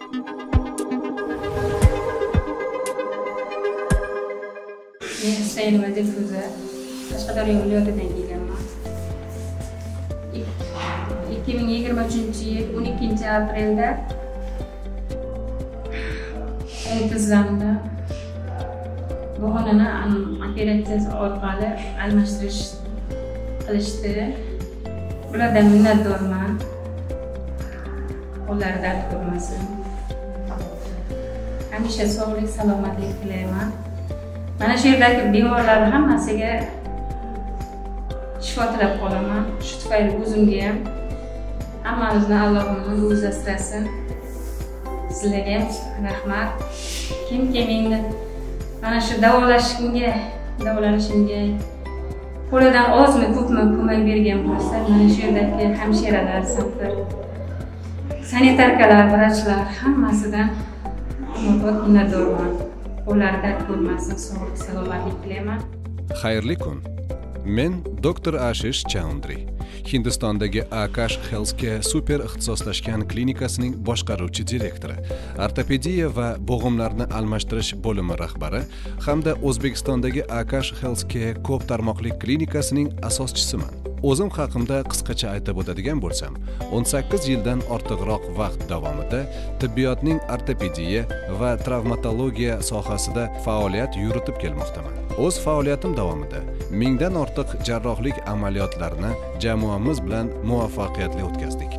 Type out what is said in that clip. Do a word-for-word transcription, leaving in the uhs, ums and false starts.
Men Husaynova Dilfuza, Qashqadaryo viloyatidan kelganman. ikki ming yigirma uchinchi yil o'n ikkinchi aprelda tizimda bo'g'inini operatsiyasi orqali almashtirish qilishdi. Ulardan minnatdorman. Ular dard ko'rmasin. Hamisha sog'lik, salomatlik tilayman. Mana shu yerdagi bemorlar hammasiga shifo tilab qolaman. Shu tufayli o'zimga ham hammamizni Allohimiz o'zi asrasin. Sizlarga ham rahmat. Kimki meni mana shu davolashimga, davolanishimga qo'lidan ozmi, ko'pmi ko'mak bergan bo'lsa, mana shu yerdagi hamshiralar, safar sanitarkalar, vrachlar hammasidan umrbod minnatdorman. Ularda ko'rmasin, sog'lik, salomatlik tilayman. Xayrli kun. Men doktor Ashish Chaudhary, Hindistondagi Akash Healthcare super ixtisoslashgan klinikasining boshqaruvchi direktori, ortopediya va bo'g'imlarni almashtirish bo'limi rahbari hamda O'zbekistondagi Akash Healthcare ko'p tarmoqli klinikasining asoschisiman. O'zim haqimda qisqacha aytib o'tadigan bo'lsam, o'n sakkiz yildan ortiqroq vaqt davomida tibbiyotning ortopediya va travmatologiya sohasida faoliyat yuritib kelmoqdaman. O'z faoliyatim davomida mingdan ortiq jarrohlik amaliyotlarini jamoamiz bilan muvaffaqiyatli o'tkazdik.